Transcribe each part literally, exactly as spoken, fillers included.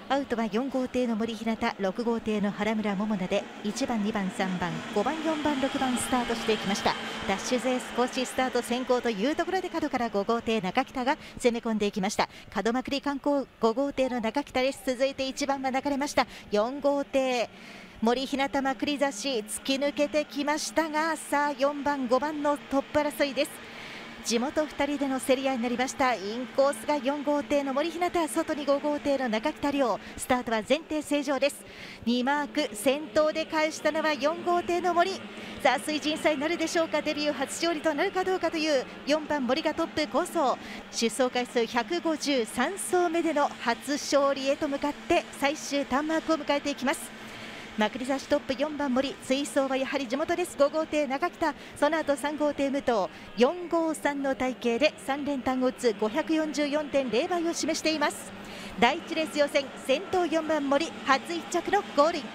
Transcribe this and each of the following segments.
アウトはよん号艇の森ひなた、ろく号艇の原村桃奈でいちばん、にばん、さんばん、ごばん、よんばん、ろくばんスタートしていきました。ダッシュ勢少しスタート先行というところで角からご号艇中北が攻め込んでいきました。角まくり観光ご号艇の中北です。続いていちばんは流れましたよん号艇森ひなたまくり差し突き抜けてきましたが、さあよんばん、ごばんのトップ争いです。地元ふたりでの競り合いになりました。インコースがよん号艇の森ひなた、外にご号艇の中北亮。スタートは前提正常です。にマーク先頭で返したのはよん号艇の森。さあ水神祭になるでしょうか。デビュー初勝利となるかどうかというよんばん森がトップ好走。出走回数ひゃくごじゅうさん走目での初勝利へと向かって最終ターンマークを迎えていきます。まくり差しトップよんばん森、追走はやはり地元です。ご号艇中北、その後さん号艇武藤、よん号さんの体型でさん連単を打つ ごひゃくよんじゅうよんてんゼロ 倍を示しています。だいいちレース予選、先頭よんばん森、初いっ着のゴールイン。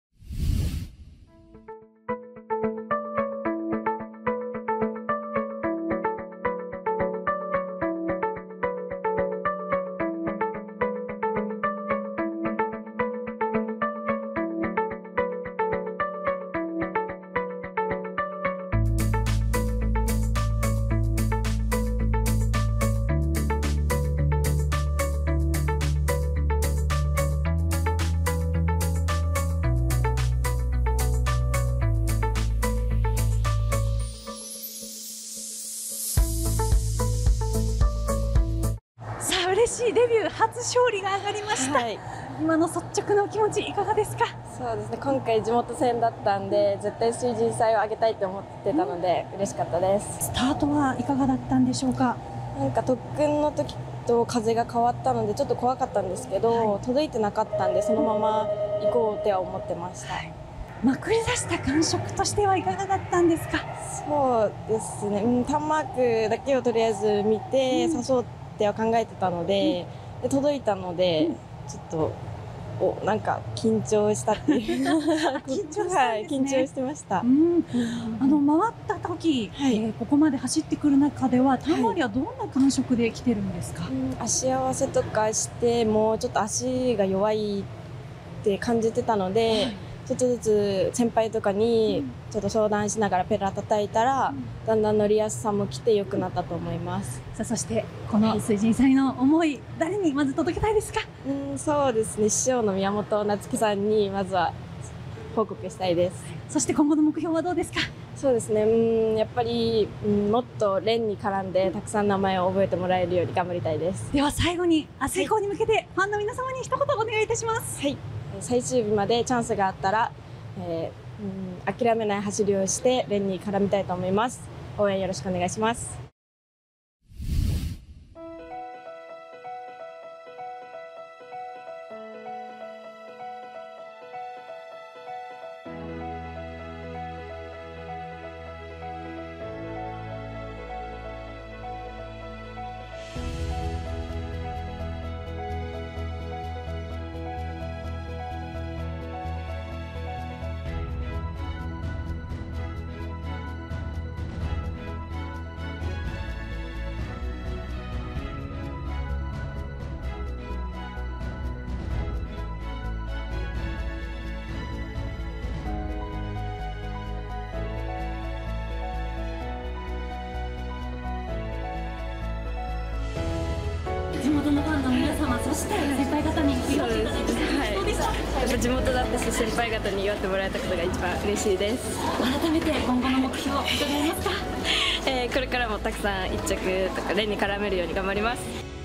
嬉しいデビュー初勝利が上がりました、はい、今の率直なお気持ちいかがですか？ そうですね、今回地元戦だったんで絶対水神祭を上げたいと思ってたので、うん、嬉しかったです。 スタートはいかがだったんでしょうか？ なんか特訓の時と風が変わったのでちょっと怖かったんですけど、はい、届いてなかったんでそのまま行こうっては思ってました、はい。 まくり出した感触としてはいかがだったんですか？ そうですね、うん、ターンマークだけをとりあえず見て、うん、誘っては考えてたので、うん、で届いたので、うん、ちょっとおなんか緊張したっていう緊張したんですね。はい、緊張してました。 うん、あの回った時、はい、えー、ここまで走ってくる中ではターン周りはどんな感触で来てるんですか？はい、 うん、足合わせとかしてもちょっと足が弱いって感じてたので、はい、ちょっとずつ先輩とかにちょっと相談しながらペラ叩いたら、うん、だんだん乗りやすさも来て良くなったと思います。 さあそしてこの水神祭の思い、誰にまず届けたいですか？ うん、そうですね、師匠の宮本夏樹さんにまずは報告したいです。 そして今後の目標はどうですか？ そうですね、うん、やっぱり、うん、もっと連に絡んでたくさん名前を覚えてもらえるように頑張りたいです。 では最後に明日以降に向けてファンの皆様に一言お願いいたします。 はい、最終日までチャンスがあったら、えー、うん、諦めない走りをして連に絡みたいと思います。応援よろしくお願いします。 地元のファンの皆様、そして先輩方に祝っていただいてどうでした？やっぱ地元だったし先輩方に祝ってもらえたことが一番嬉しいです。 改めて今後の目標を伺えますか？ えー、これからもたくさん一着とか連に絡めるように頑張ります。